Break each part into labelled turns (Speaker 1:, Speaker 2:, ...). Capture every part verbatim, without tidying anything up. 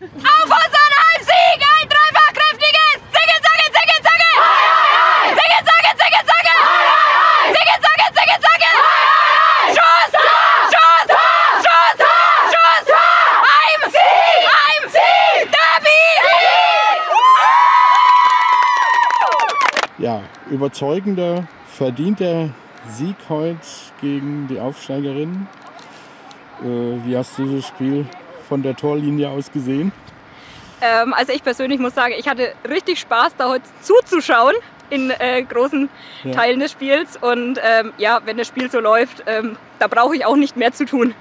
Speaker 1: Auf unseren Heimsieg! Ein dreifach kräftiges! Zicke, zacke, zicke, zacke! Zicke, zacke, zicke, zacke! Zicke, zacke, zicke, zacke! Schuss! Schuss! Schuss! Schuss! Heimsieg! Heimsieg! Derby!
Speaker 2: Ja, überzeugender, verdienter Sieg heute gegen die Aufsteigerinnen. Äh, wie hast du das Spiel von der Torlinie aus gesehen?
Speaker 1: Ähm, also ich persönlich muss sagen, ich hatte richtig Spaß, da heute zuzuschauen in äh, großen ja. Teilen des Spiels. Und ähm, ja, wenn das Spiel so läuft, ähm, da brauche ich auch nicht mehr zu tun.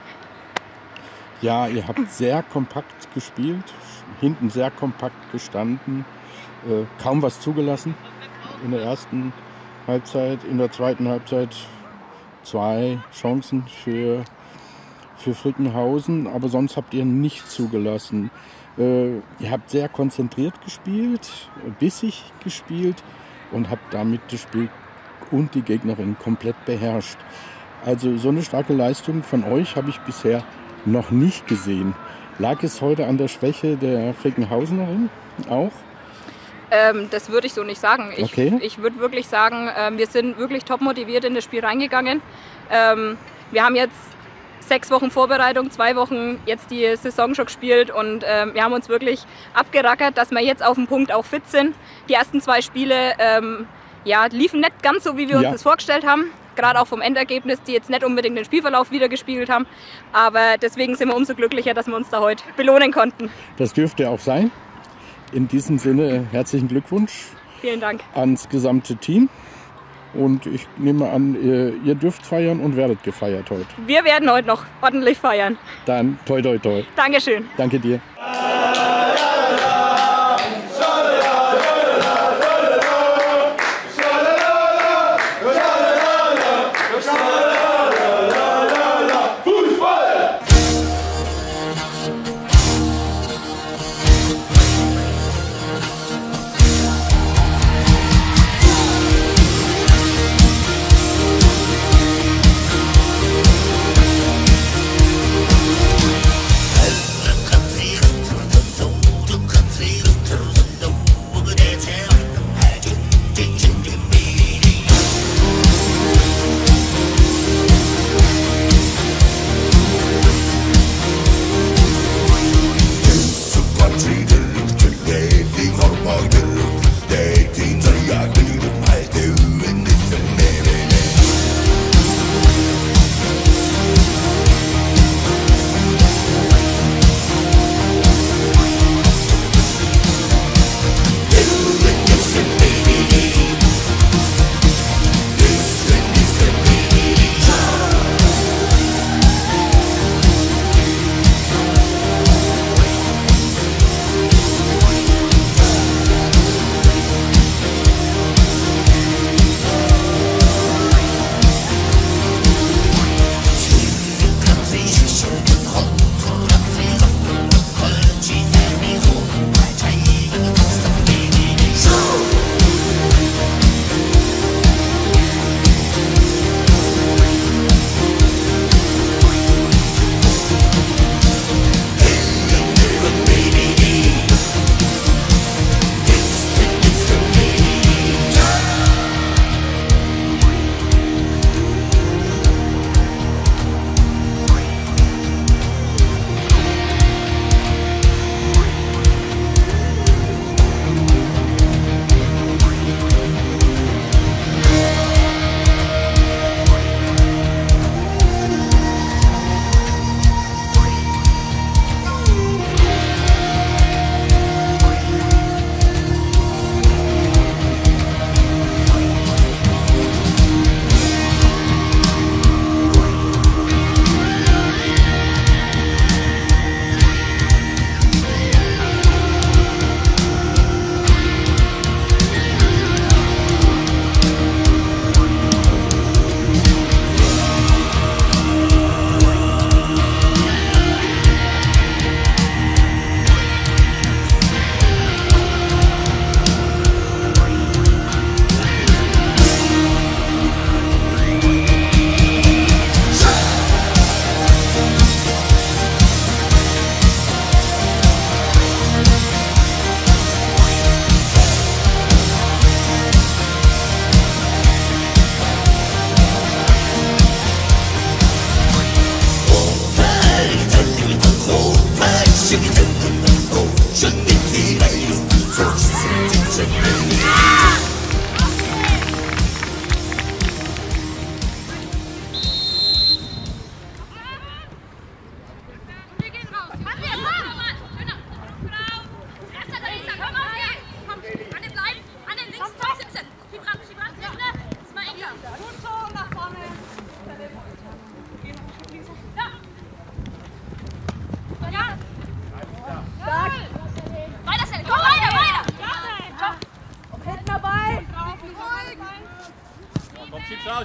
Speaker 2: Ja, ihr habt sehr kompakt gespielt, hinten sehr kompakt gestanden, äh, kaum was zugelassen in der ersten Halbzeit. In der zweiten Halbzeit zwei Chancen für, für Frickenhausen, aber sonst habt ihr nicht zugelassen. Äh, ihr habt sehr konzentriert gespielt, bissig gespielt und habt damit das Spiel und die Gegnerin komplett beherrscht. Also so eine starke Leistung von euch habe ich bisher noch nicht gesehen. Lag es heute an der Schwäche der Frickenhausenerin auch?
Speaker 1: Ähm, das würde ich so nicht sagen. Ich,
Speaker 2: okay.
Speaker 1: ich würde wirklich sagen, äh, wir sind wirklich top motiviert in das Spiel reingegangen. Ähm, wir haben jetzt sechs Wochen Vorbereitung, zwei Wochen jetzt die Saison schon gespielt und äh, wir haben uns wirklich abgerackert, dass wir jetzt auf dem Punkt auch fit sind. Die ersten zwei Spiele ähm, ja, liefen nicht ganz so, wie wir uns
Speaker 2: ja.
Speaker 1: das vorgestellt haben. Gerade auch vom Endergebnis, die jetzt nicht unbedingt den Spielverlauf wiedergespiegelt haben. Aber deswegen sind wir umso glücklicher, dass wir uns da heute belohnen konnten.
Speaker 2: Das dürfte auch sein. In diesem Sinne herzlichen Glückwunsch.
Speaker 1: Vielen Dank.
Speaker 2: Ans gesamte Team. Und ich nehme an, ihr, ihr dürft feiern und werdet gefeiert heute.
Speaker 1: Wir werden heute noch ordentlich feiern.
Speaker 2: Dann toi toi toi.
Speaker 1: Dankeschön.
Speaker 2: Danke dir.
Speaker 3: Ann-Kathrin.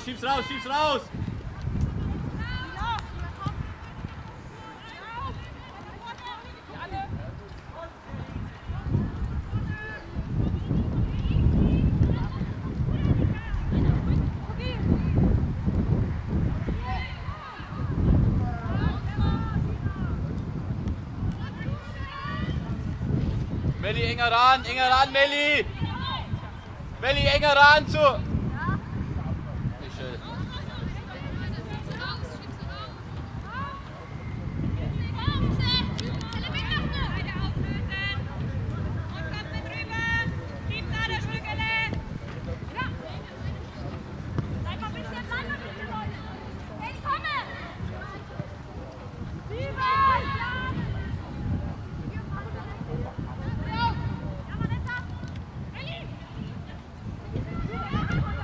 Speaker 3: schieb's raus, schieb's raus! Melli, enger ran, enger ran, Melli! Melli, enger ran zu! Nicht schön.
Speaker 4: Come on.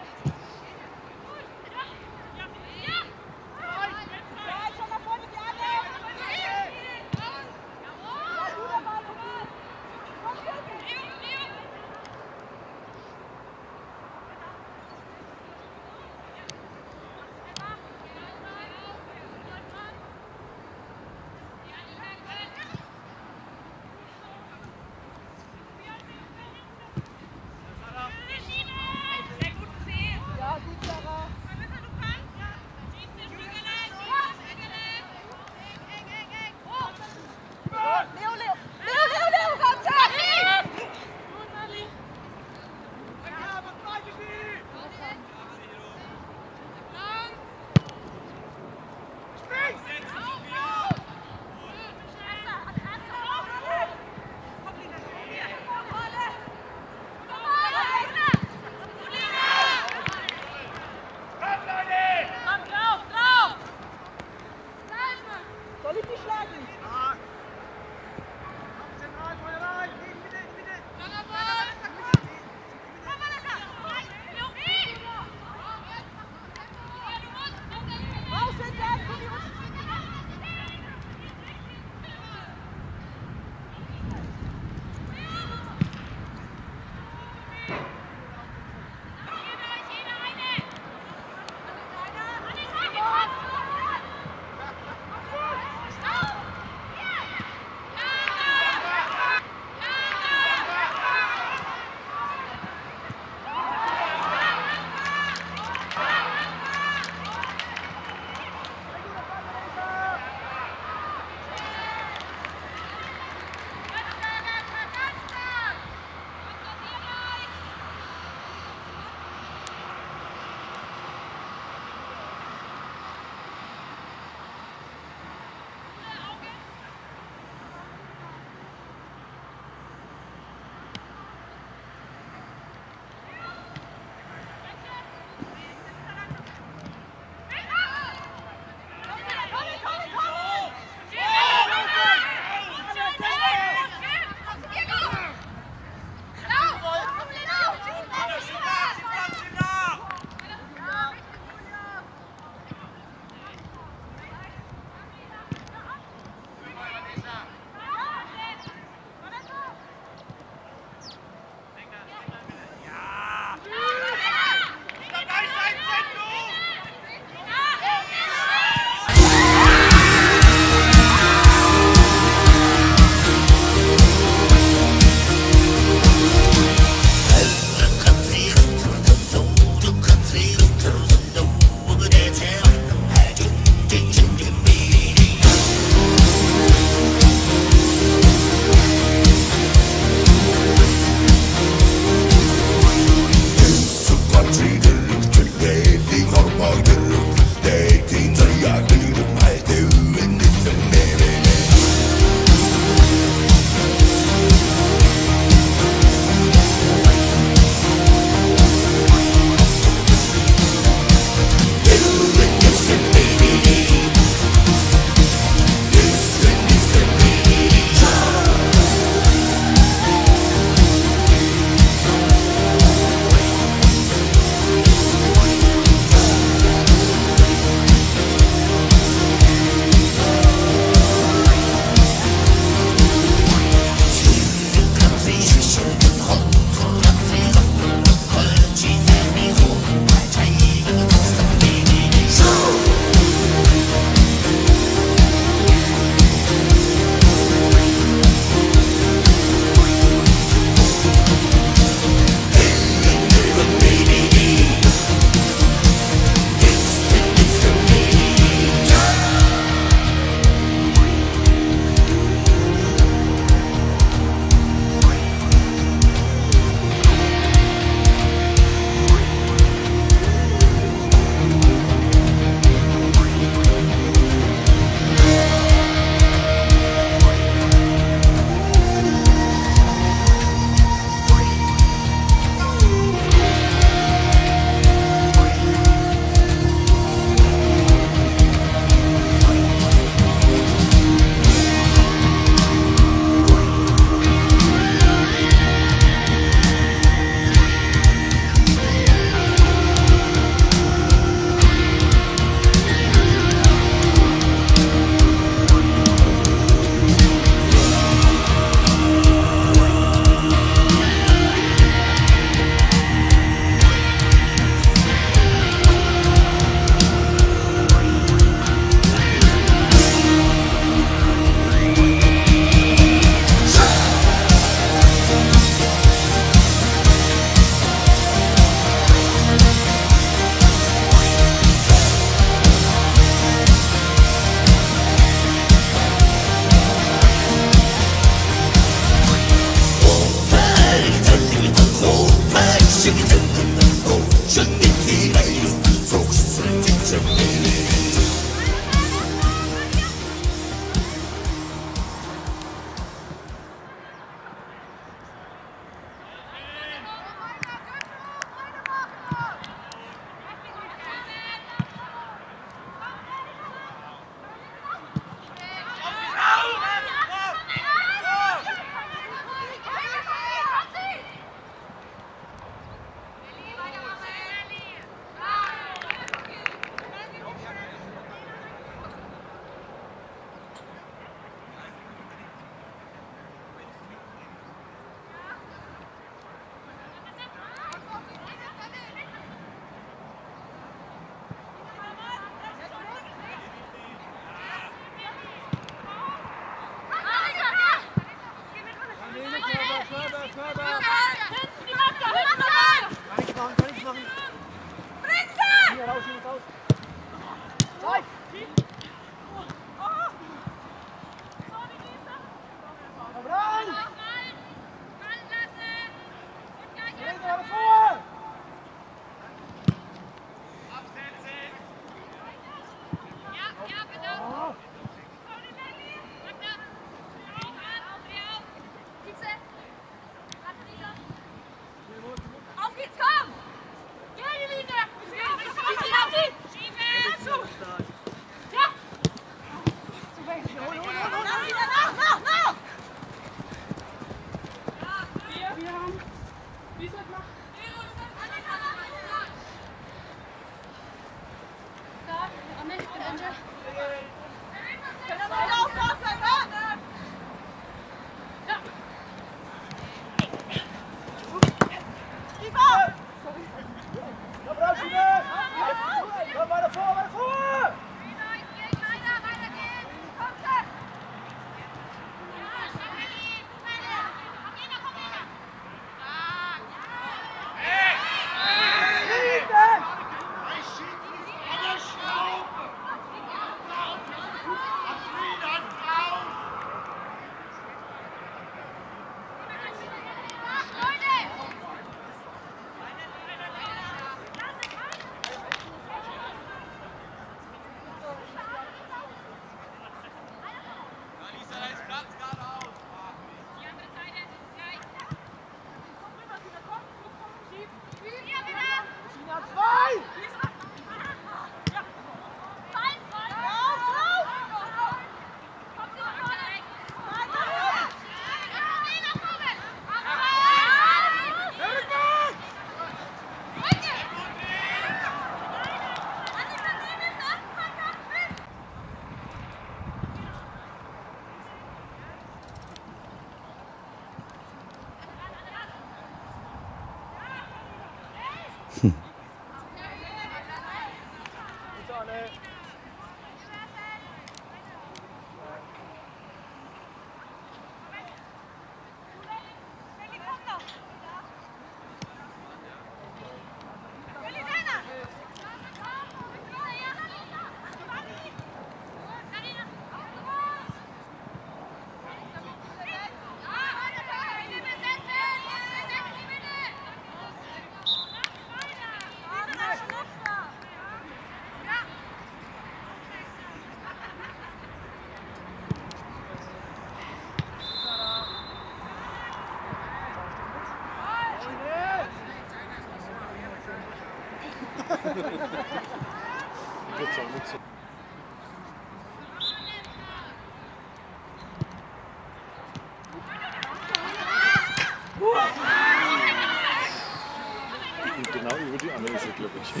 Speaker 2: Und genau über die andere Seite, glaube ich.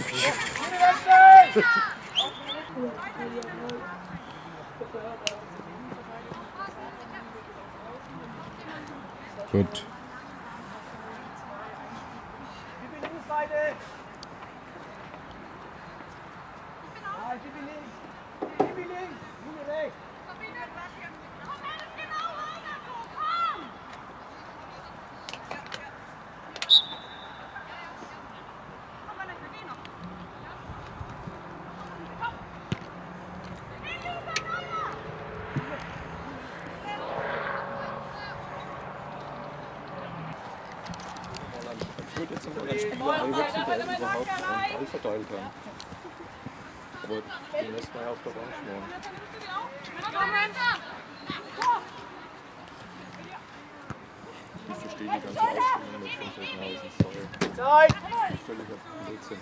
Speaker 2: Gut. Ich würde jetzt noch einen Spieler einsetzen, der überhaupt einen Ball verteilen kann. Aber den lässt man ja auf der Bank schmoren. Ich verstehe die ganze Ausstellung mit von Frickenhausen. Sorry. Völlig auf den Blödsinn.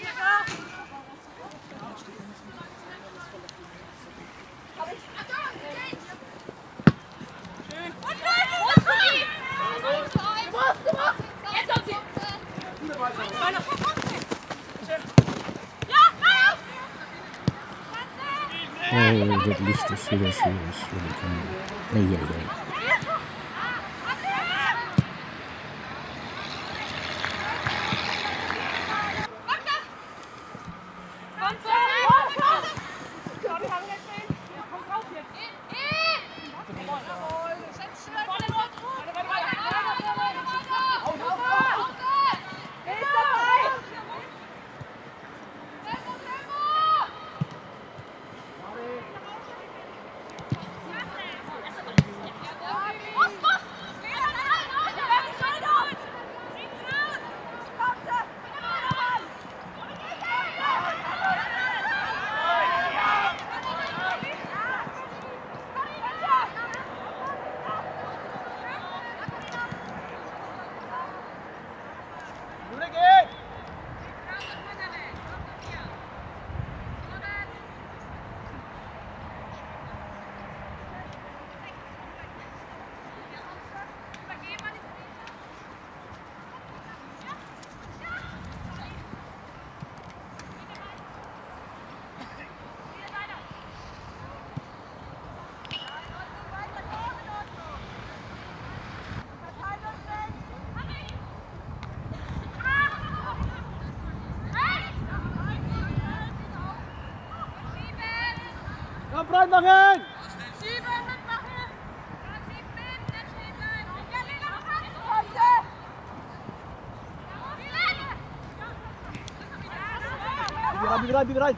Speaker 2: Oh, das Licht ist wieder schwierig. Ja, ja, ja.
Speaker 4: Breit machen!
Speaker 5: Sieben mitmachen!
Speaker 4: Bitte rein, bitte rein!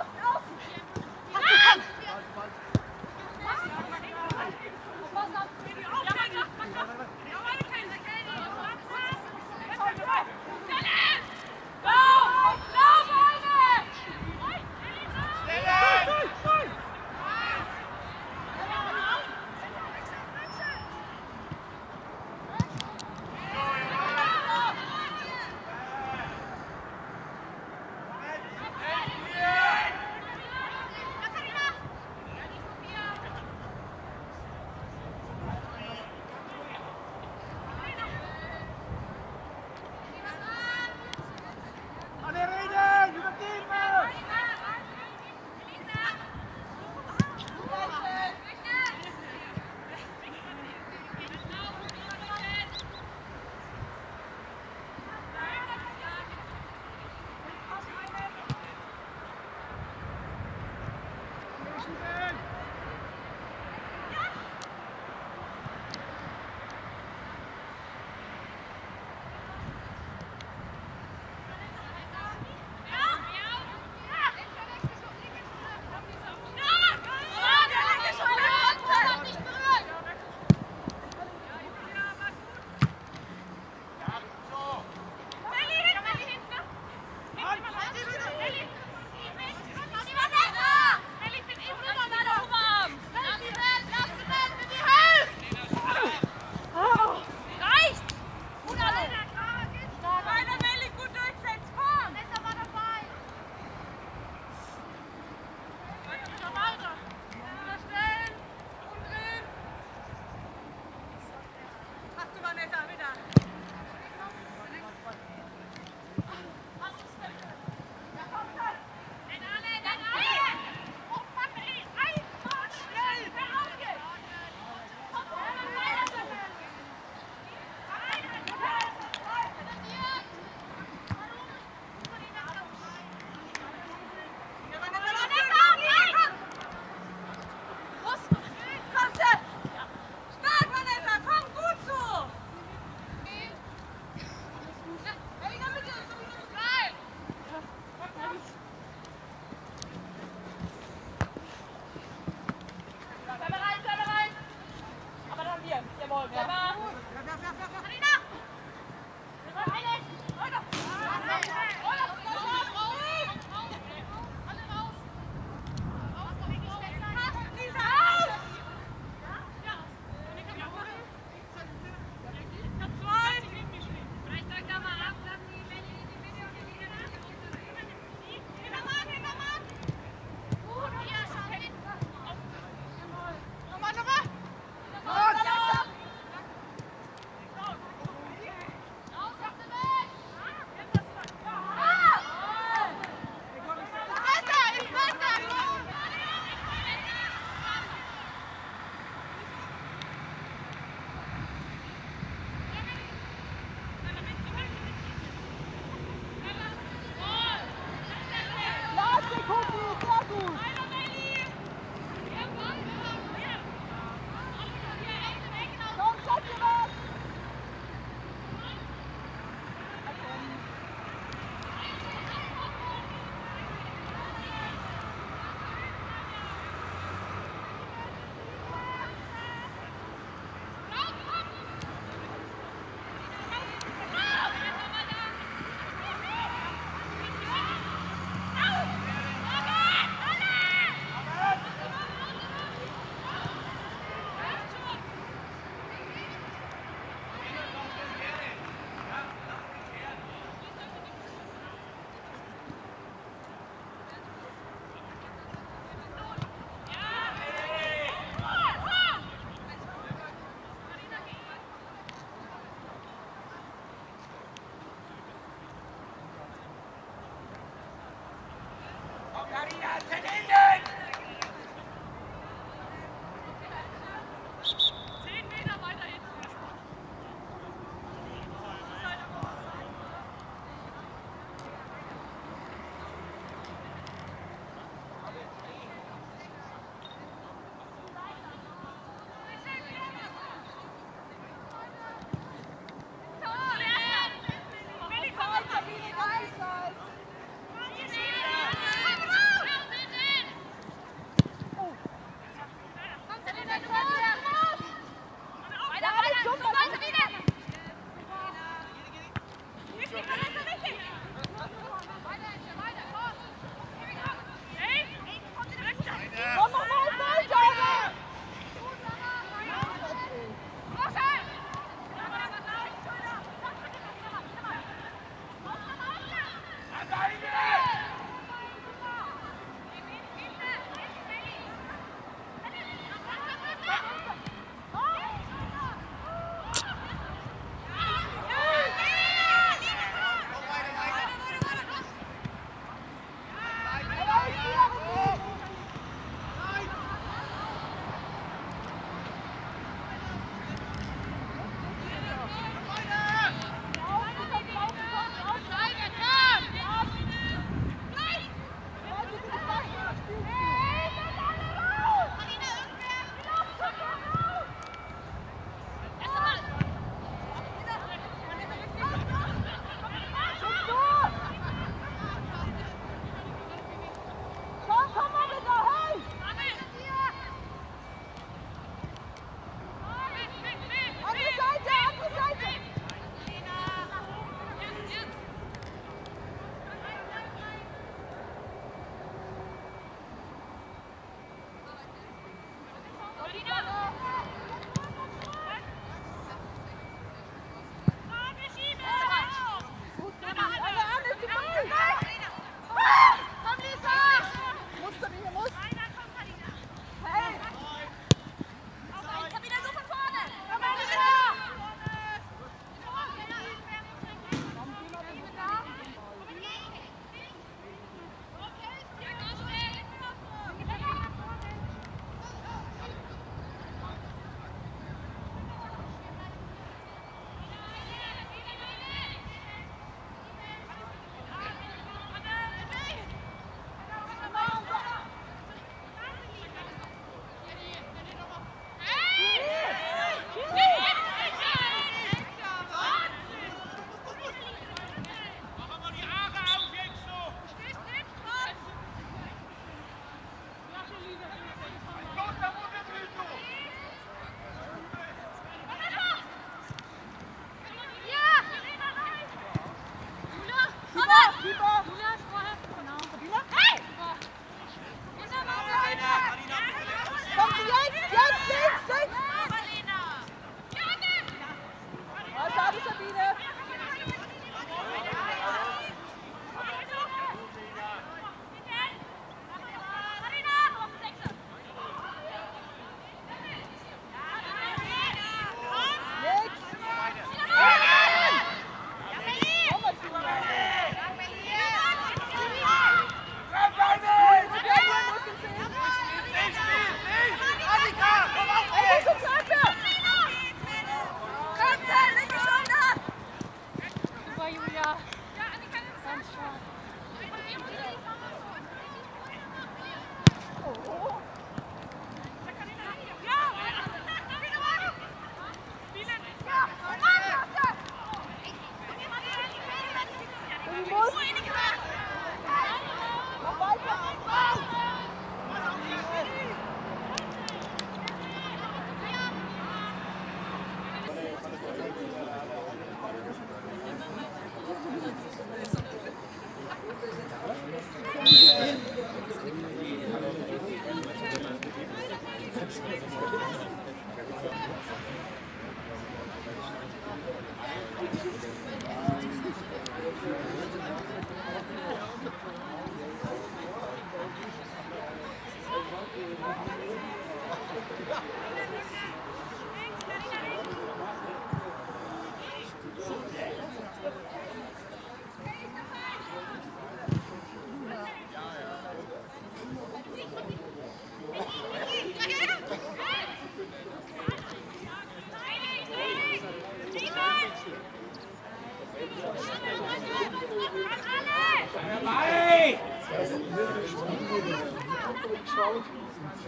Speaker 5: Pass auf!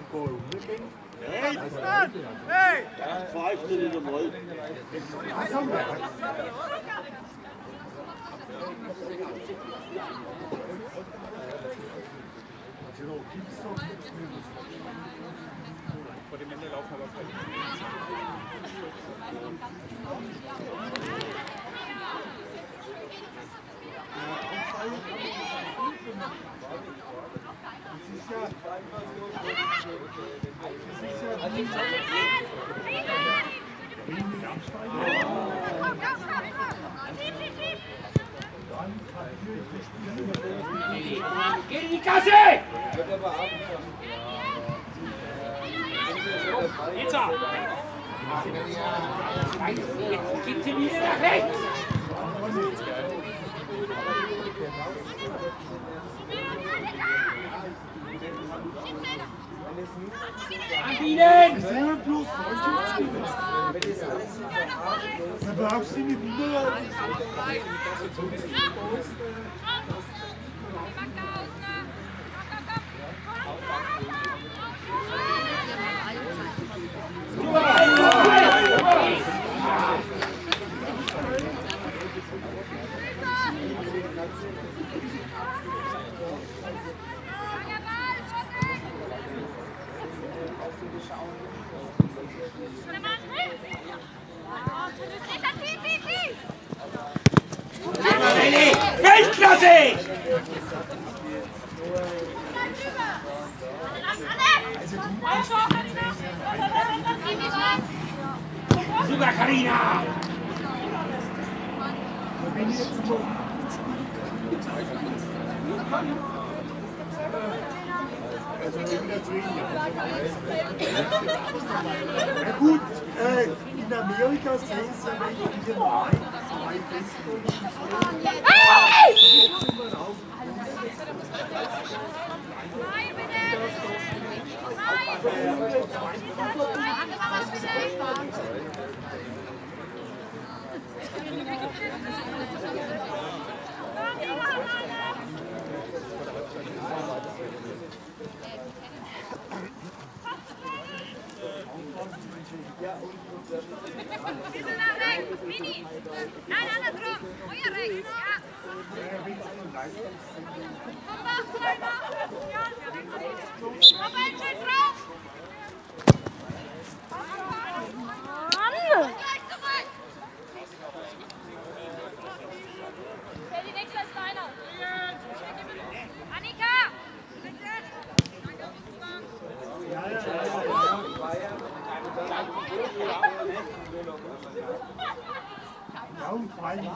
Speaker 3: Hey!
Speaker 4: Pfeift nicht einmal.
Speaker 3: Vor dem Ende laufen aber keine.
Speaker 6: Geh in die Kasse! Jetzt ab! Jetzt geht sie wieder nach rechts! Anbieten!
Speaker 4: Da brauchst du nicht wieder.
Speaker 6: Weltklasse! Super, Carina!
Speaker 4: Na gut, äh, in Amerika sehen sie ja nicht diese Wahl. Zwei Baseball.
Speaker 5: Bitte nach rechts, Mini! Nein, andersrum! Euer rechts, ja! Komm nach, rein nach! Ja, komm ein Schild drauf! Mann! Gleich zurück! Stell die nächste als deiner! Annika! Bitte!
Speaker 4: Ja, ja, ja. Ja, und vor allem.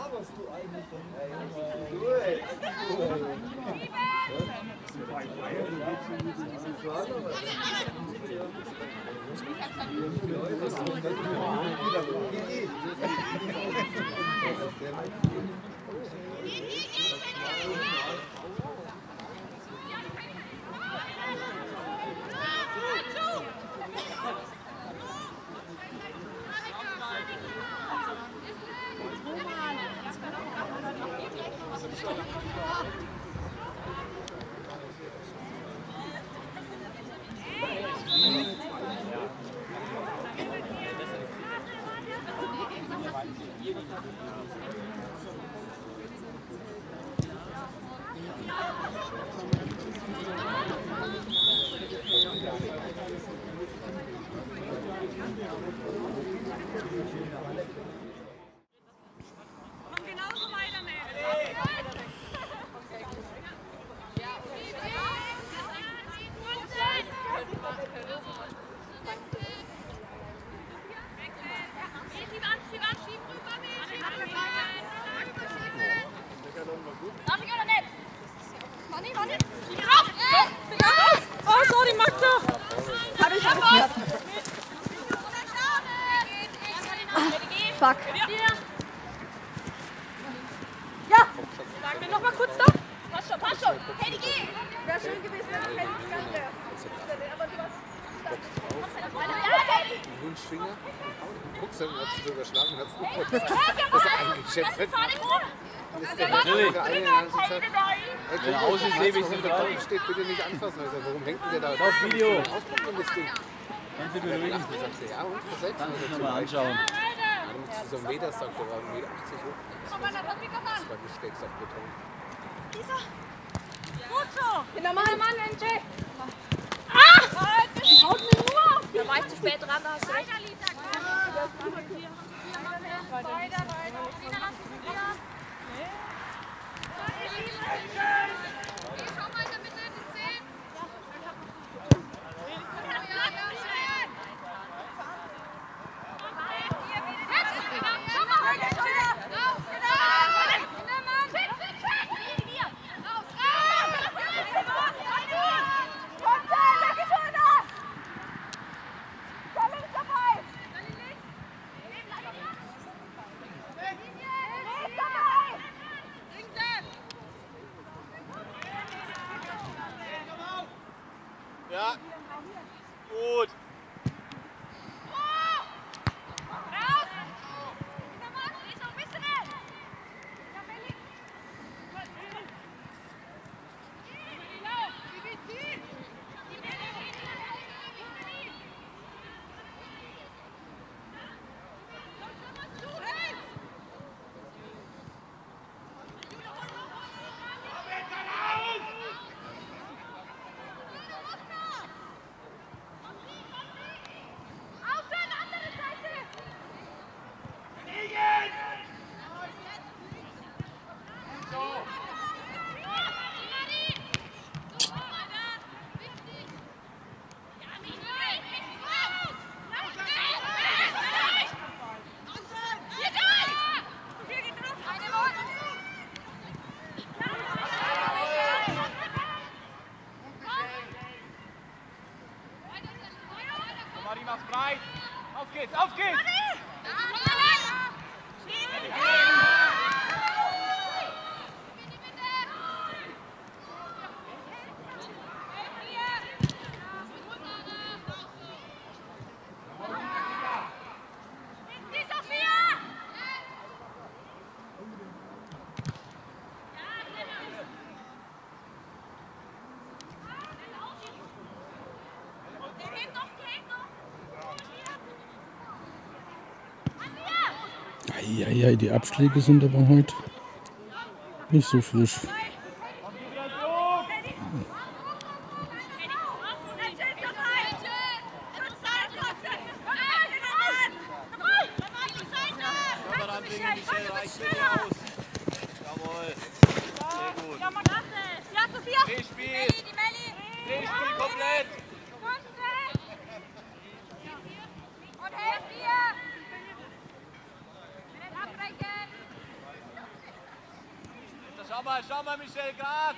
Speaker 1: Fuck. Ja! Sagen wir noch mal kurz da. Passt schon, passt schon. Hey, die geh! Wäre schön gewesen, wenn Kelly gegangen wäre. Aber du hast...
Speaker 7: Box drauf. Ein Wunschfinger. Guckst du, hat sie so überschlagen, hat es das eingeschätzt. Und ist der Herr eine und hat gesagt, hey,
Speaker 3: Wenn er aussieht, sehe ich
Speaker 7: der Kopf steht, bitte nicht anfassen. Also, warum hängt denn der da?
Speaker 3: Auf Video.
Speaker 7: Aufpacken, das Ding.
Speaker 3: Kannst du beruhigen?
Speaker 7: Da sagt sie, ja, und was selbst?
Speaker 3: Kannst du nochmal anschauen.
Speaker 7: Dann musst du so einen Meter, sagt er, war ein Meter achtzig hoch. Das war Gestecks auf Beton.
Speaker 5: Gut so! Hintermann, Mann, Enche! Ah! Haut mir nur! Da war ich zu spät dran, da hast du recht. Weiter, weiter. Lina, lass uns wieder. Schau mal in der Mitte, die zehn. Schau mal, heute ist wieder. Raus, Hintermann! Schick, schick, schick! Hier, raus, raus! Kommt rein, lecke Schulter! Komm links dabei! Links dabei!
Speaker 3: Ja. Gut.
Speaker 5: Raus! Hintermann, ist noch ein bisschen hin! Ja, Melli! Lauf! Wie ziehen! Aufhören, andere Seite!
Speaker 3: Marie macht's breit. Auf geht's, auf geht's!
Speaker 2: Eieiei, die Abschläge sind aber heute nicht so frisch.
Speaker 3: Jawohl. Sehr gut.
Speaker 5: Ja, Sophia!
Speaker 3: Drehspiel.
Speaker 5: Die Melli!
Speaker 3: Drehspiel komplett.
Speaker 5: Und helft ihr! Nicht abbrechen!
Speaker 3: Schau mal, schau mal, Michel, grad.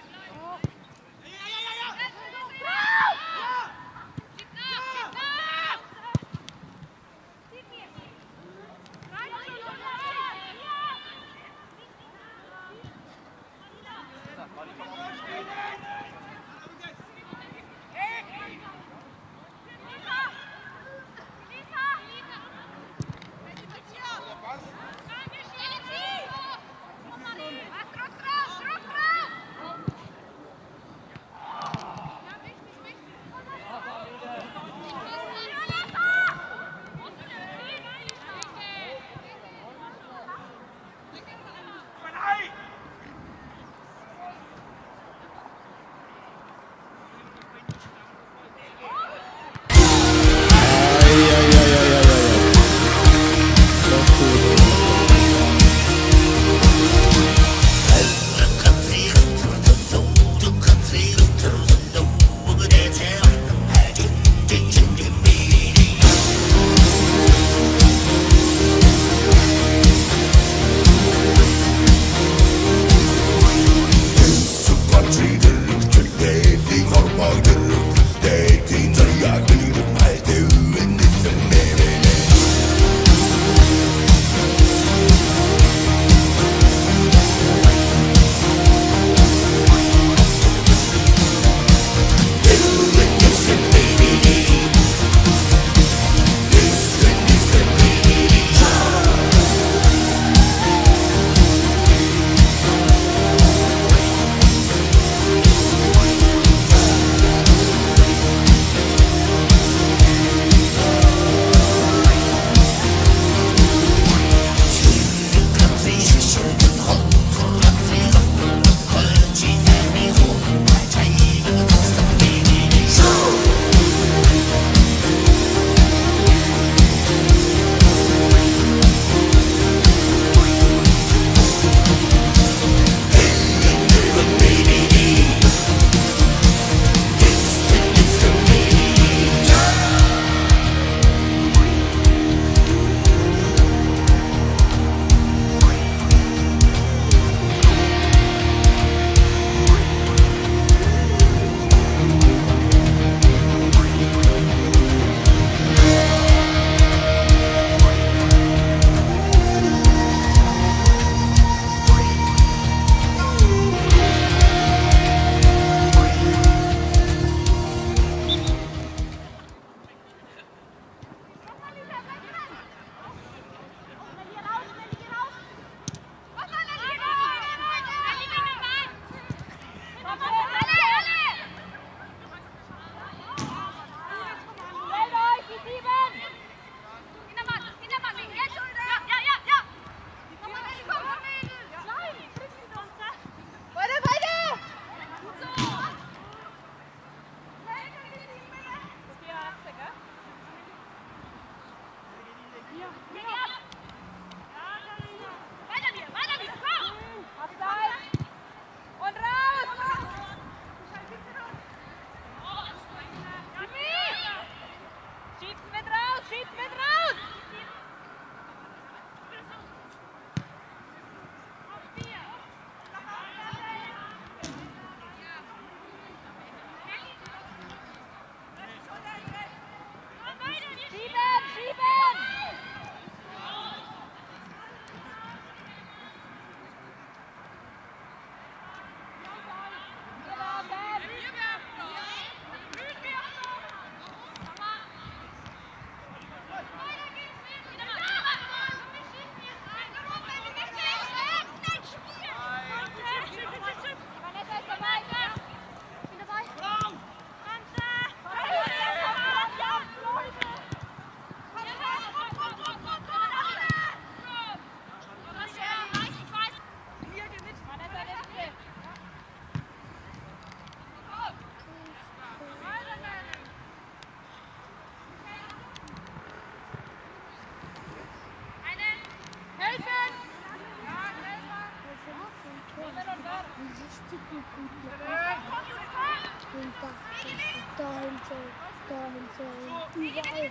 Speaker 5: Und da, dahin soll, dahin soll, überall.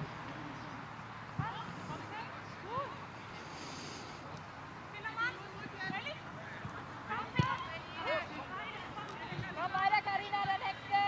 Speaker 5: Komm weiter, Carina, der Nächste.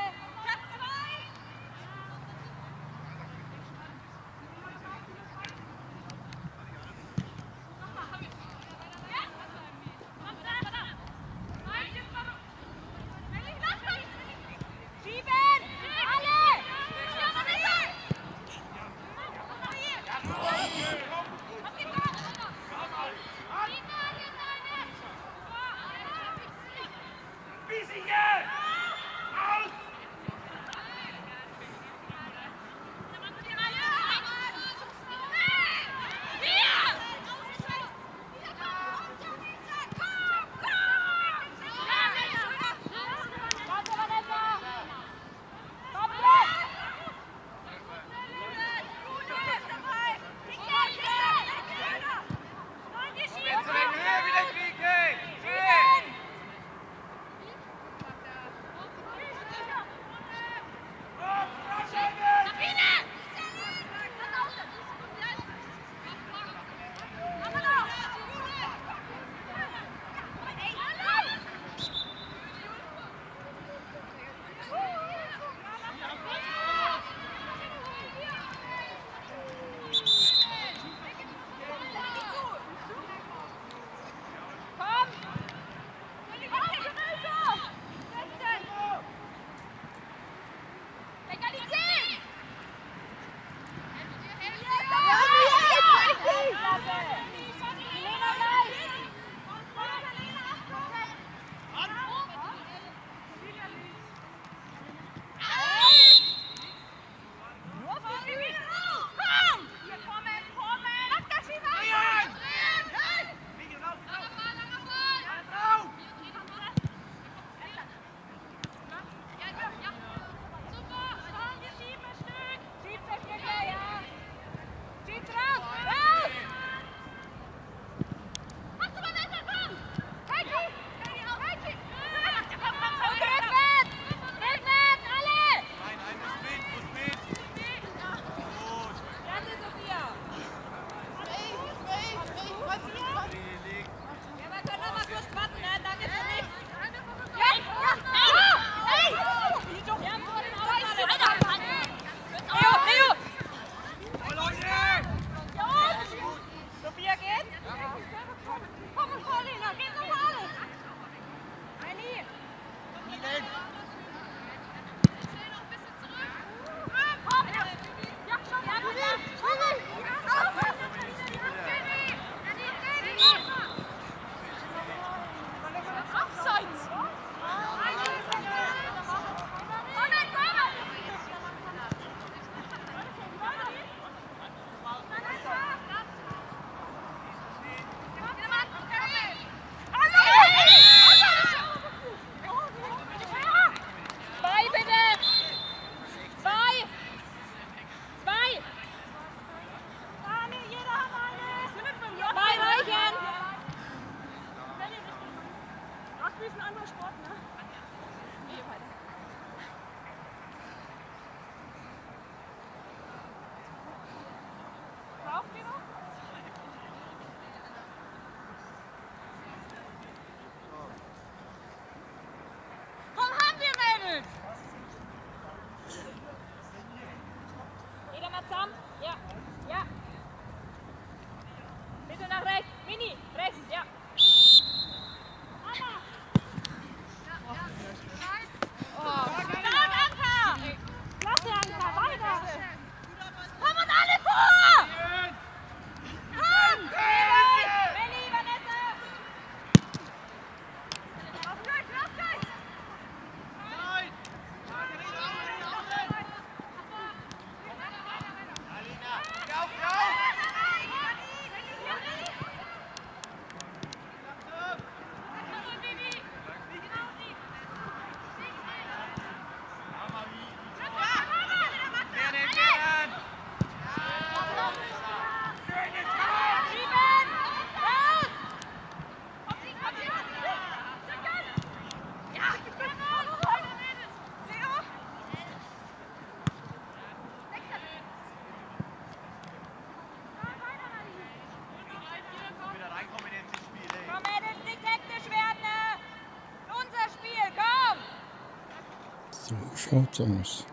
Speaker 2: So schaut's aus.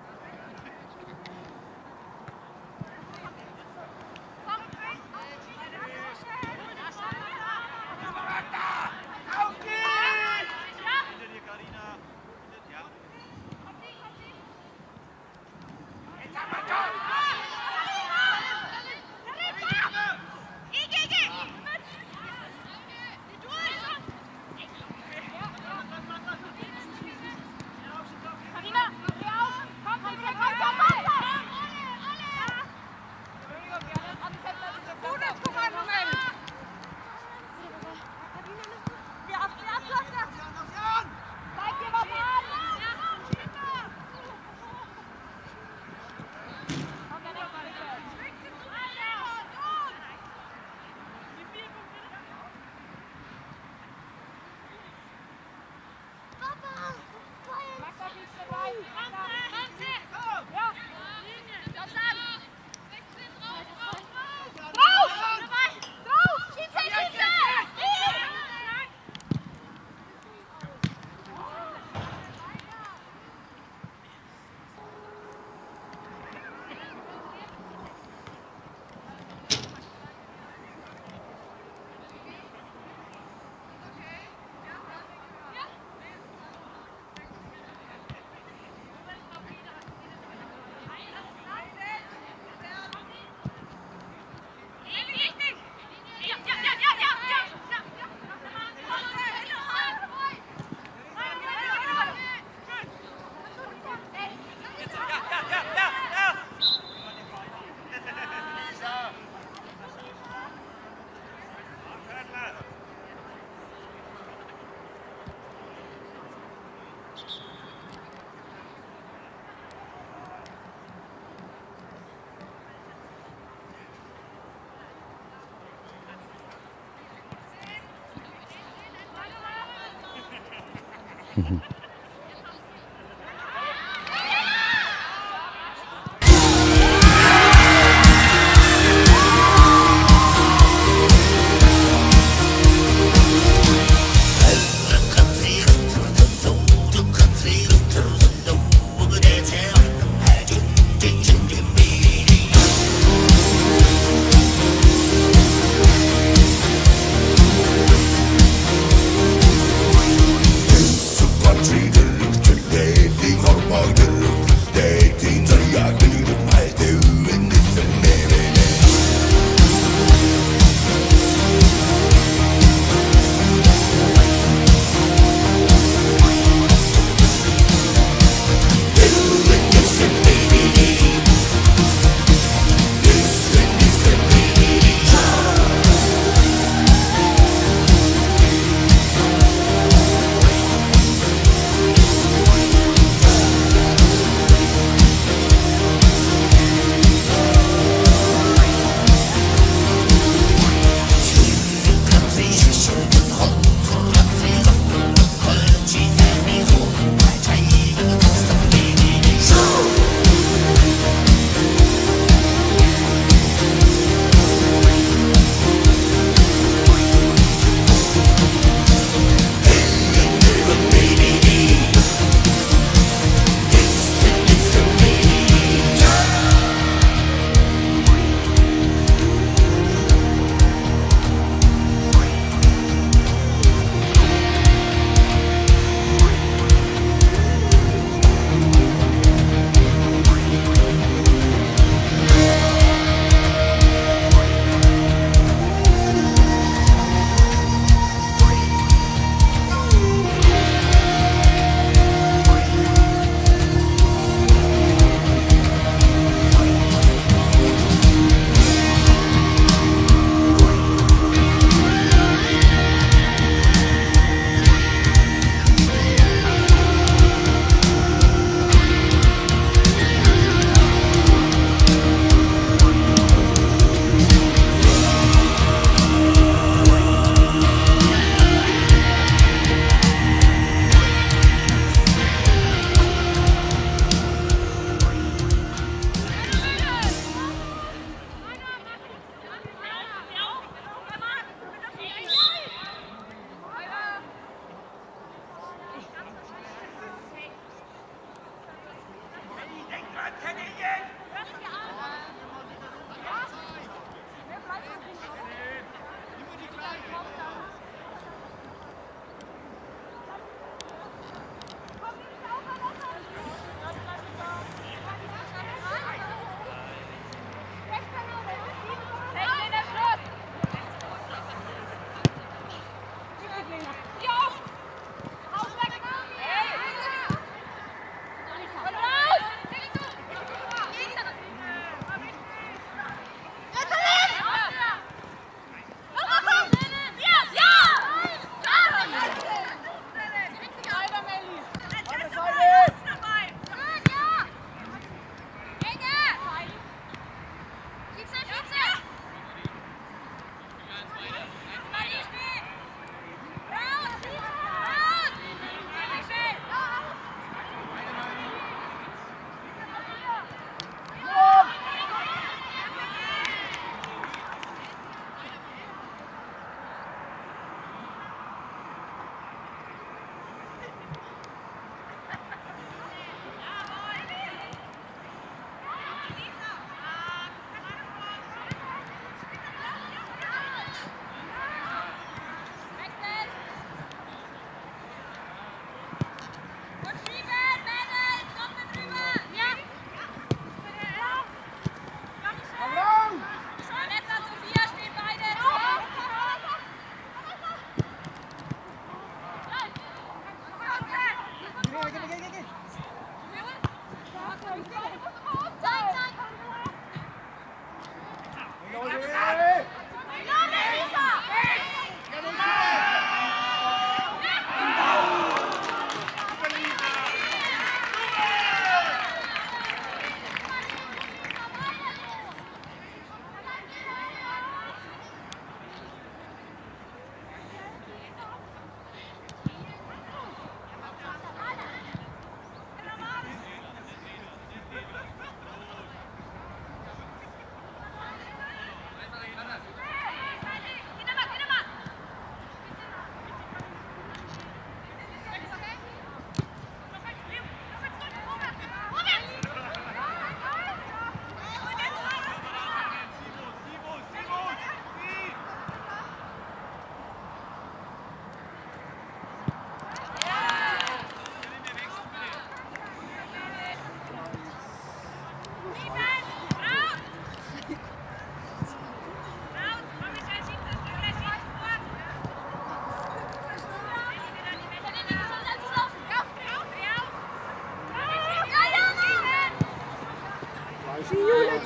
Speaker 2: Mhm.
Speaker 8: Country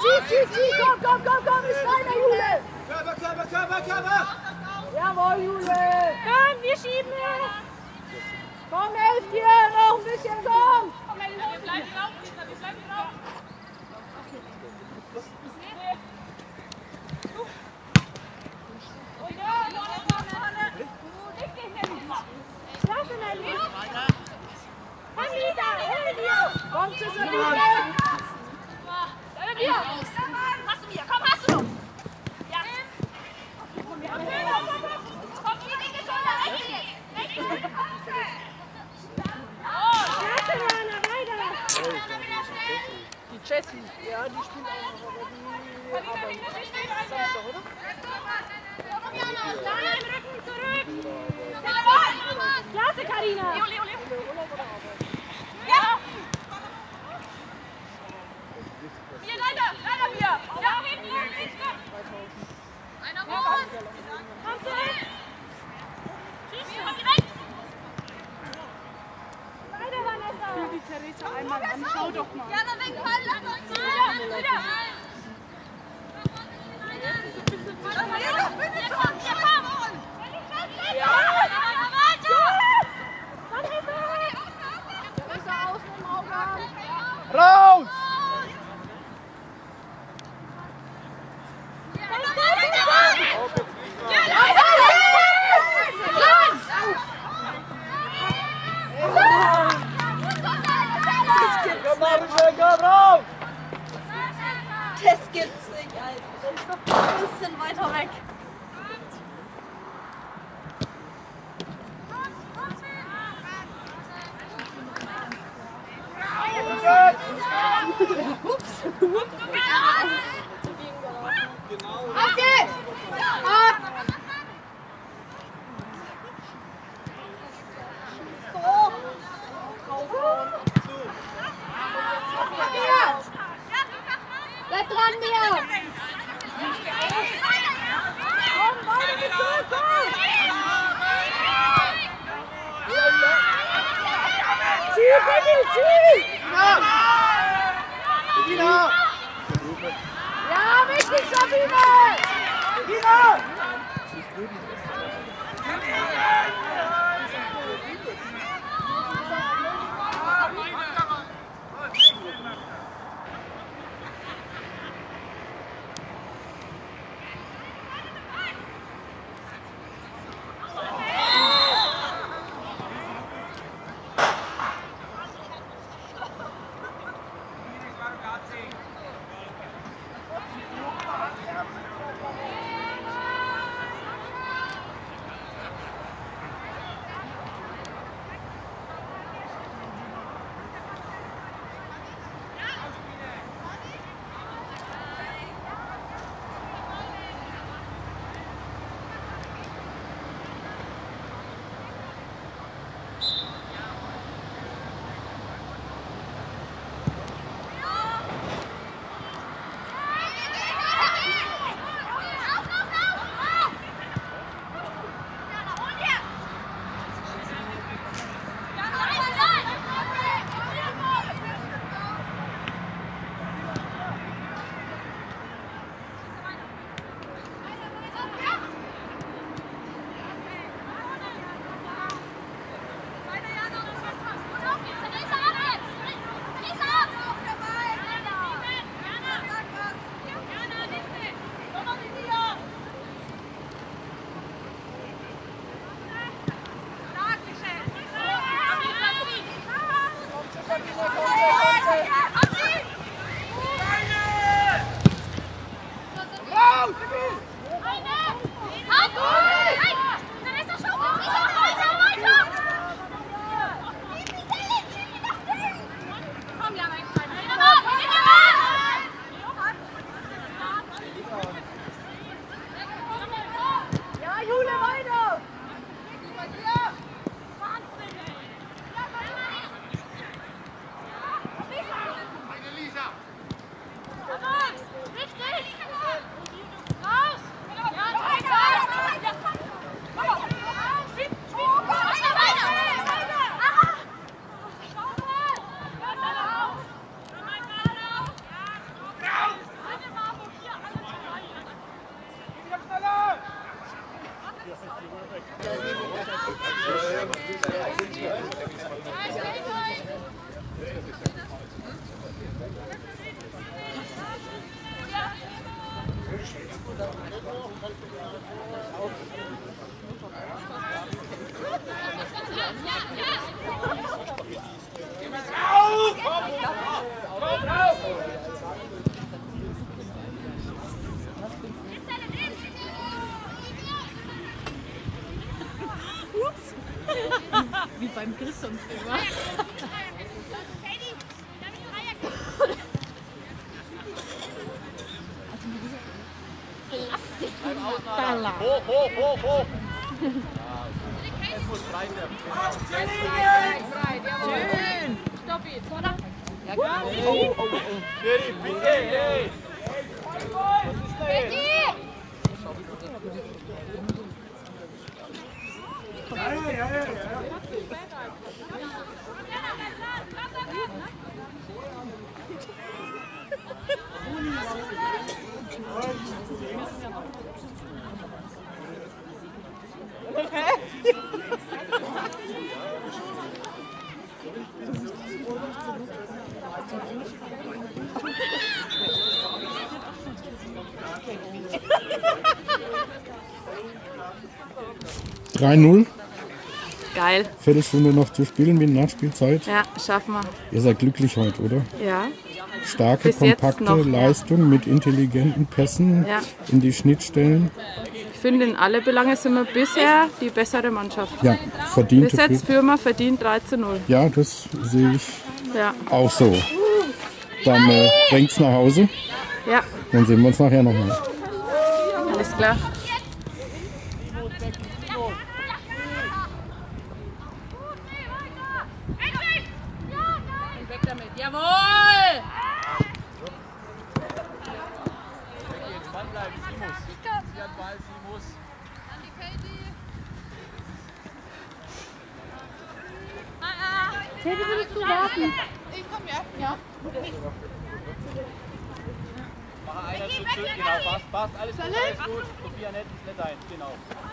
Speaker 5: schieb, schieb, schieb, komm, komm, komm, komm, ist deiner, Jule!
Speaker 3: Körper, Körper, Körper, Körper!
Speaker 5: Jawohl, Jule! Komm, wir schieben! Komm, helft hier, noch ein bisschen, komm! Komm, wir bleiben drauf, wir bleiben drauf! Komm zu Sabine! Hast du mir, komm, hast du noch! Ja! Komm, die Dinge, komm, da rechts jetzt! Rechts! Klasse, Werner, weiter!
Speaker 4: Die Jessie, ja, die spielt auch noch, aber die arbeitet Samstag, oder?
Speaker 5: Nein, Rücken zurück! Klasse, Carina! Ja! Hier, weiter! Weiter, wir! Ja, hinten, hinten! Einer raus! Komm zurück! Schieß, komm direkt! Weiter, Vanessa!
Speaker 8: Ich will die Theresa einmal an, schau doch mal.
Speaker 5: Ja, dann weg, Ball! Wieder! Wieder! Ja, bitte zurück! Ja, komm! Ja! Weiter! Vanessa! Außen im Auge haben!
Speaker 3: Raus!
Speaker 5: Das gibt's nicht, Alter. Das ist doch ein bisschen weiter weg. Ups. Okay. Ab. Bleib dran, Mia! Komm, weiter, geh zurück, komm! Zieh, bitte, zieh!
Speaker 3: Regina!
Speaker 5: Ja, richtig, Sabine!
Speaker 3: Regina!
Speaker 9: Wie beim Chris sonst immer.
Speaker 3: Hoch, hoch, hoch, hoch! Es muss frei werden.
Speaker 9: Schön! Stopp jetzt, oder? Ja, gut.
Speaker 3: Oh, oh, oh. Bitte, bitte, hey! Was ist da jetzt?
Speaker 4: Ja, ja, ja, ja.
Speaker 2: drei null.
Speaker 9: Geil.
Speaker 2: Viertelstunde noch zu spielen wie Nachspielzeit.
Speaker 9: Ja, schaffen wir.
Speaker 2: Ihr seid glücklich heute, oder?
Speaker 9: Ja.
Speaker 2: Starke,
Speaker 9: Bis jetzt
Speaker 2: kompakte
Speaker 9: noch,
Speaker 2: Leistung
Speaker 9: ja.
Speaker 2: mit intelligenten Pässen
Speaker 9: Ja.
Speaker 2: in die Schnittstellen.
Speaker 9: Ich finde, in alle Belange sind wir bisher die bessere Mannschaft.
Speaker 2: Ja, verdiente
Speaker 9: Bis jetzt
Speaker 2: Führung.
Speaker 9: führen wir verdient drei zu null.
Speaker 2: Ja, das sehe ich
Speaker 9: Ja.
Speaker 2: auch so. Dann äh, bringt's nach Hause.
Speaker 9: Ja,
Speaker 2: Dann sehen wir uns nachher nochmal.
Speaker 9: alles klar. Weg damit. Jawohl!
Speaker 3: Entspannt bleiben, sie muss. Sie hat Ball, sie muss.
Speaker 5: Teddy, willst du warten?
Speaker 8: Ich komm ja. Ja.
Speaker 3: Mach einer zu zurück, genau, passt, passt, alles gut, alles gut. Sophia, nicht, nicht ein, genau.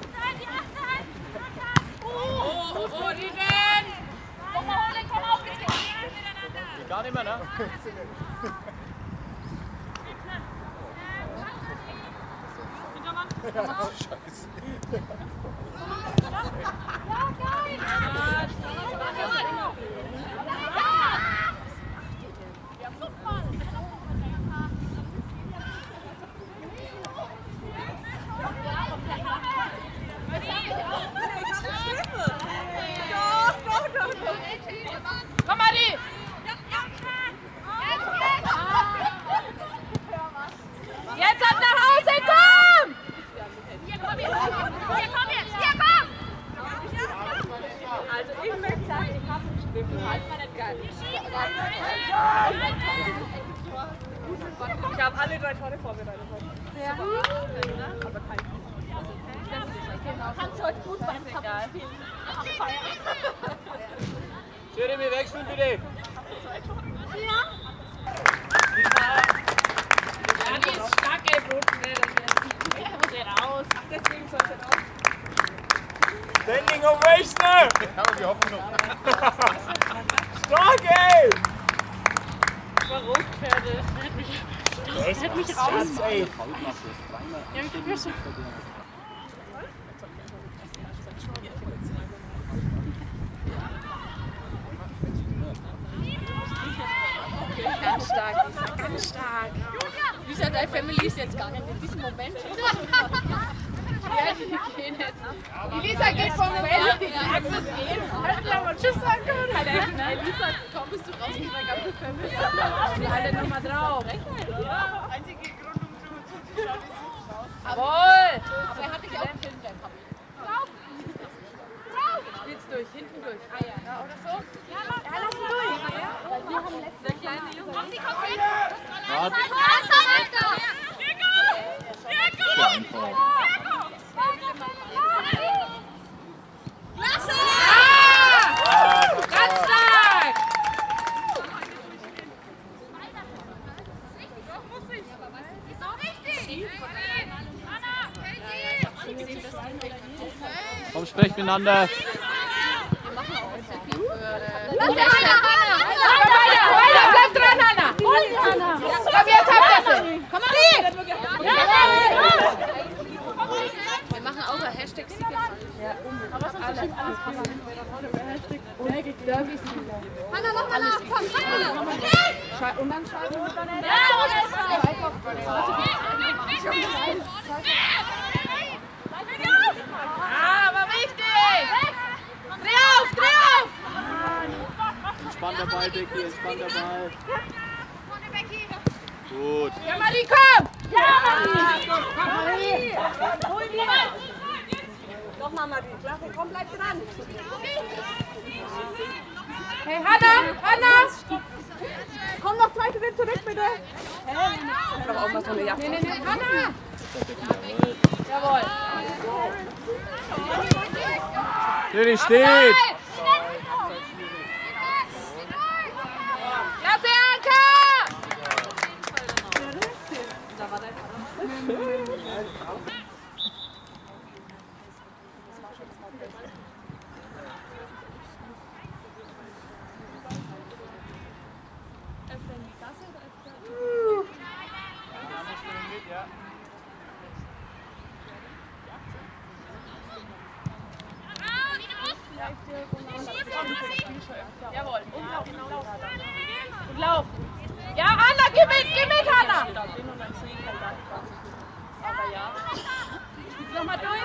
Speaker 5: Oh, oh, oh, die denn? Komm mal holen, komm auf, bitte.
Speaker 3: Geht gar nicht mehr, ne?
Speaker 5: Komm, Adi! Jetzt ab nach Hause, komm! Hier, komm hier! Hier, komm hier! Hier, komm! Also ich möchte sagen, ich habe einen Schwimmel. Halt mal nicht geil. Ich habe alle drei Tore vorbereitet heute. Ja. Aber kein kannst du heute gut beim Kappen spielen.
Speaker 3: Jeremy, wechseln bitte!
Speaker 5: Ja?
Speaker 9: Ja, die ist stark geboten, ne? Das muss ja raus. Ach, deswegen soll sie raus.
Speaker 3: Standing Ovation! Ja, wir hoffen noch. Stark, ey!
Speaker 9: Warum, Pferde? Das hätte mich, das hätte mich raus.
Speaker 3: Ey.
Speaker 9: Ja, ich bin schon. Ganz stark, Lisa, ganz stark. Lisa, deine Family ist jetzt gar nicht in diesem Moment. Ja, die gehen jetzt. Die Lisa geht von der Welt, die Axel gehen. Hätten wir mal Tschüss sagen können. Nein, Lisa, komm, bist du raus mit der ganzen Family. Die alle nochmal drauf.
Speaker 8: Ja, einzige Grund, um zu zuschauen, ist
Speaker 9: Jawohl! Aber er hat dich auch filmen bleiben, Papi. Spiel's durch, hinten durch. Ah ja, ja oder so? Ja, lass ihn durch. Weil wir haben letzte kleine Junge.
Speaker 5: Komm, sie kommt hin! Was ist da? Klasse!
Speaker 9: Ah! Ganz stark!
Speaker 5: Ist auch richtig! Anna!
Speaker 3: Komm, sprecht miteinander.
Speaker 9: Wir machen auch sehr viel für... Äh, weiter, weiter, bleib dran, Hanna! Komm, jetzt habt ihr sie! Komm mal rein! Wir machen auch ein Hashtag Siegerfall. Ja, aber was ist alles? Hanna, noch mal nach! Komm, Hanna! Und dann schreiben wir dann... Ja, aber wichtig! Dreh auf, dreh auf!
Speaker 3: Entspannter Ball, Becky, entspannter Ball. Gut.
Speaker 9: Ja, Marie, komm!
Speaker 8: Ja, Marie! Komm, Marie! Hol dir! Doch mal, Marie. Klasse, komm, bleib dran.
Speaker 9: Hey, Hanna! Hanna!
Speaker 8: Komm noch zwei Schritte zurück, bitte. Hey, ich brauche auch mal so eine Jacke.
Speaker 9: Nee, nee, nee, Hanna! Jawohl.
Speaker 3: Lilly steht!
Speaker 9: Klasse, Anka! Jawohl. Und lauf, und lauf. Und lauf. Ja, Anna, geh mit, geh mit, Hanna! Aber ja. Spielst du nochmal durch?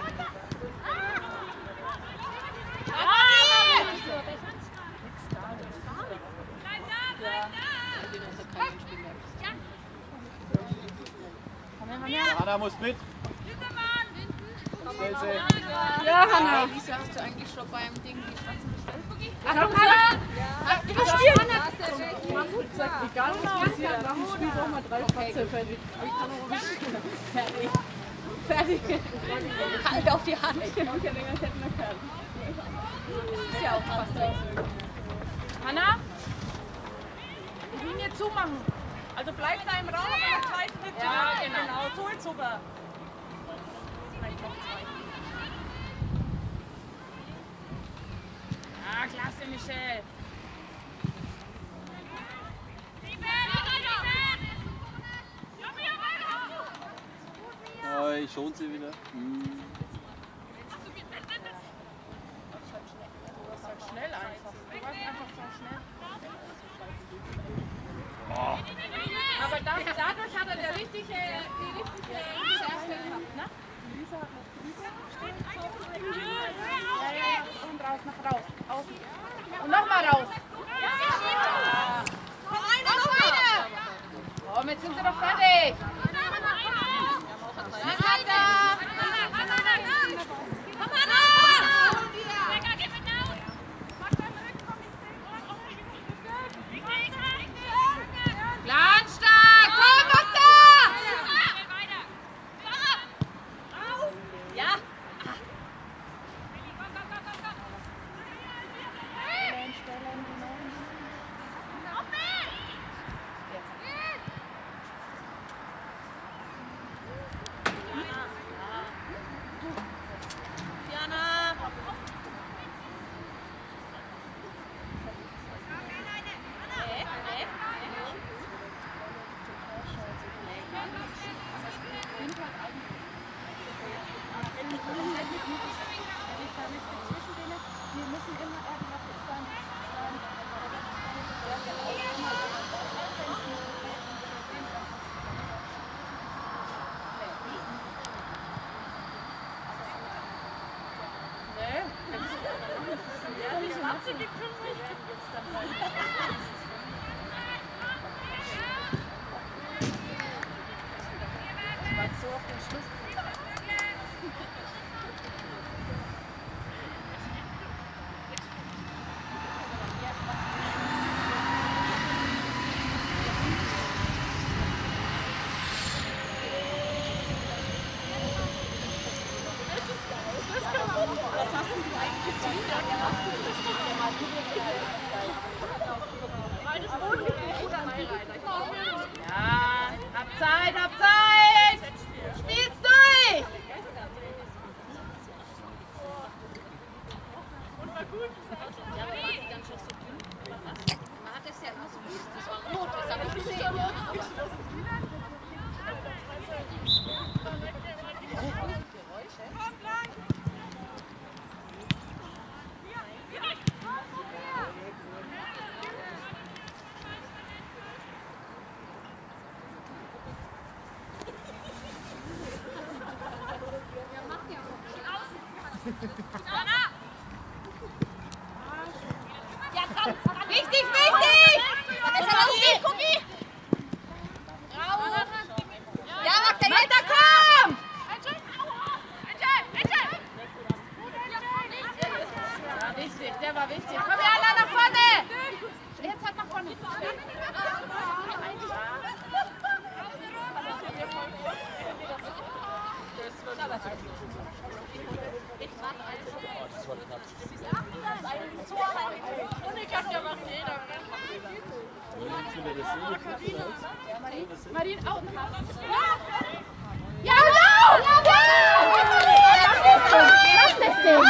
Speaker 3: Ja, Hanna muss mit. Stell sie.
Speaker 9: Ja, Hanna.
Speaker 5: Lisa, hast du eigentlich schon beim Ding die Schwarzen bestellt?
Speaker 9: Achtung, Hanna! Du musst spielen!
Speaker 8: Egal, was passiert, nach dem Spiel brauchen wir drei Schwarze fertig.
Speaker 9: Fertig. Fertig. Hand auf die Hand.
Speaker 8: Ich kann auch ja länger Ketten erkennen.
Speaker 9: Ist ja auch fast so. Hanna?
Speaker 8: Die Linie zumachen. Also bleib da im Raum, aber zwei Schritte.
Speaker 9: Ja, genau.
Speaker 8: Genau, so ist super.
Speaker 9: Ah, klasse, Michelle.
Speaker 3: Oh, ich schon sie wieder. Hm.
Speaker 9: Du warst halt schnell einfach. Du warst einfach so schnell.
Speaker 3: Oh.
Speaker 9: Aber das, dadurch hat er die richtige, die richtige Schärfe gehabt, ne?
Speaker 8: Lisa hat noch drüber. Ja, ja, ja. Und raus, nach raus. Außen.
Speaker 9: Und nochmal raus.
Speaker 8: Ja.
Speaker 9: Komm, einer, noch einer. Komm, jetzt sind sie doch fertig. Ja, Hanna. Komm, Hanna. Glanzstark. Komm, noch da. Ja. Ja, hab Zeit, hab Zeit! Spiel's durch! Man hat das ja immer so gewusst, das war rot, das habe ich gesehen. Ja.
Speaker 5: Ja, komm, wichtig, wichtig! Cookie, Cookie! Ja, mach der jetzt! Weiter, komm!
Speaker 9: Ja, wichtig, der war wichtig. Komm her, Anna, nach vorne! Jetzt halt nach vorne. Marien, auch. Ja, genau! Mach das Ding!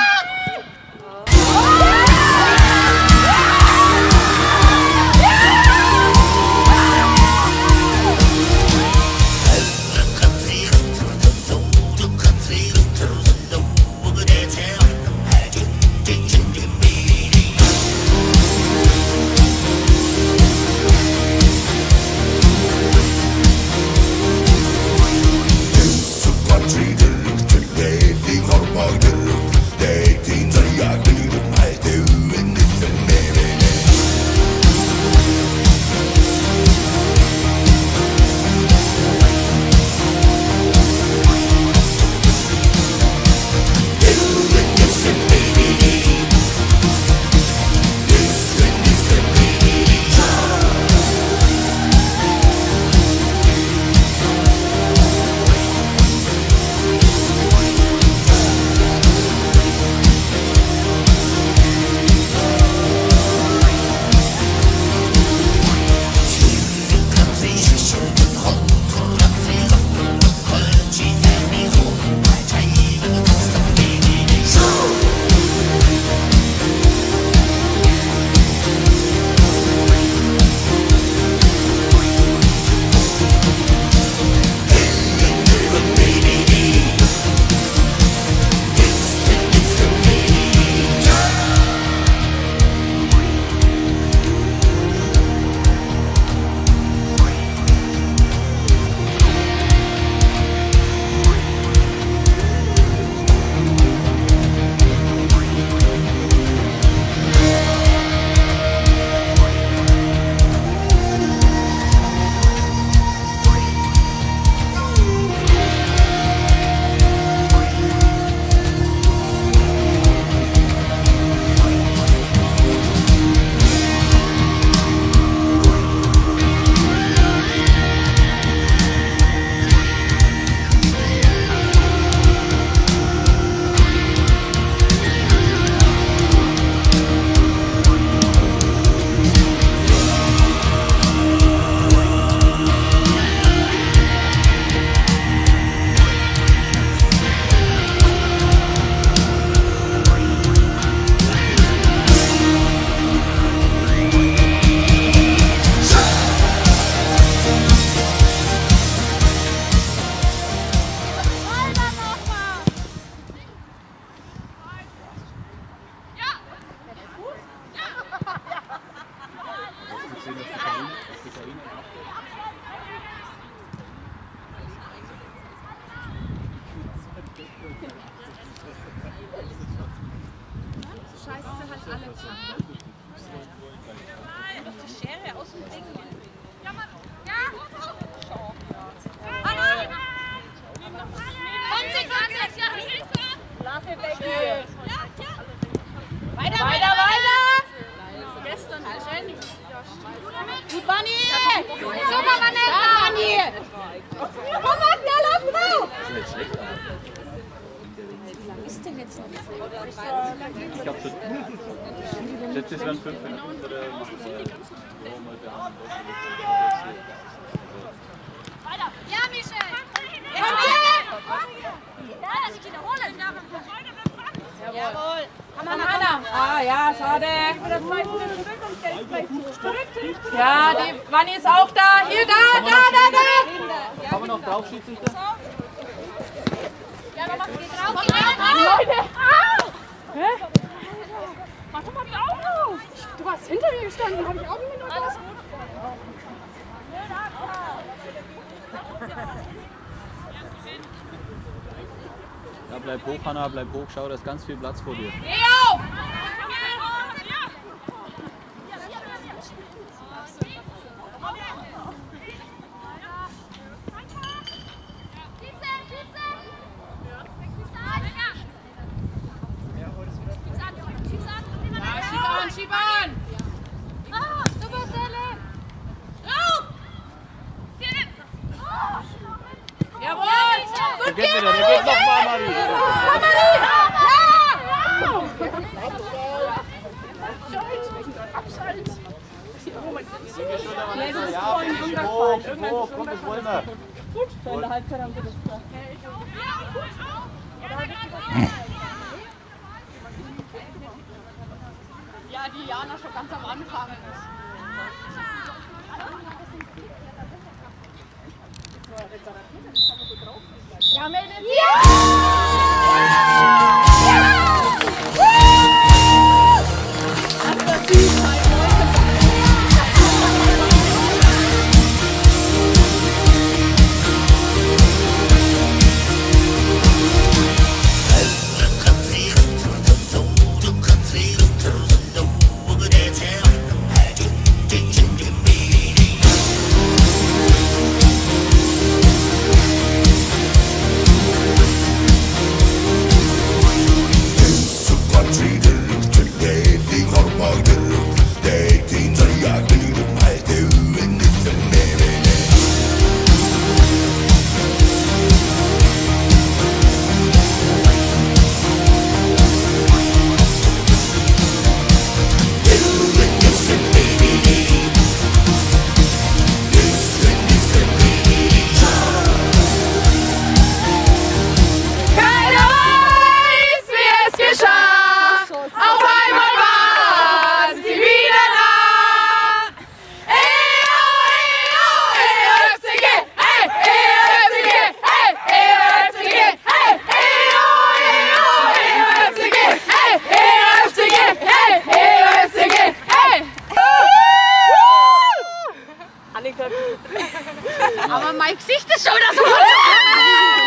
Speaker 8: Weiter, weiter, weiter! Gestern wahrscheinlich. Gut, Manni! Super, Vanessa! Manni! Komm, Magda, lauf drauf!
Speaker 9: Was ist denn jetzt noch?
Speaker 3: Ich glaube schon. Ich schätze, es wären fünf Minuten oder machen wir
Speaker 5: Weiter! Ja, Michel!
Speaker 8: Ja,
Speaker 5: ja, dass ich wiederhole!
Speaker 8: Jawohl!
Speaker 9: Hanna. Ah ja, schade. Ja, die Wanni ist auch da. Hier, da, da, da, da.
Speaker 3: Kann man noch drauf, Schiedsrichter?
Speaker 9: Ja, dann mach die drauf. Leute. Hä? Mach doch mal die Augen auf. Du warst hinter mir gestanden, hab ich Augen mit. Alles gut.
Speaker 3: Ja, bleib hoch, Hanna, bleib hoch. Schau, da ist ganz viel Platz vor dir.
Speaker 9: Geh auf! Schieb an!
Speaker 5: Ah, super Stelle! Rauf!
Speaker 9: Jawohl!
Speaker 3: Der geht wieder, der geht nochmal, Marie!
Speaker 9: Komm, Marie!
Speaker 3: Ja, hoch, hoch, komm, das wollen wir!
Speaker 9: Gut, in der Halbzeit haben wir das gesagt. Ja, die Jana schon ganz am Anfang. Ja, meldet sich! Aber mein Gesicht ist schon wieder so.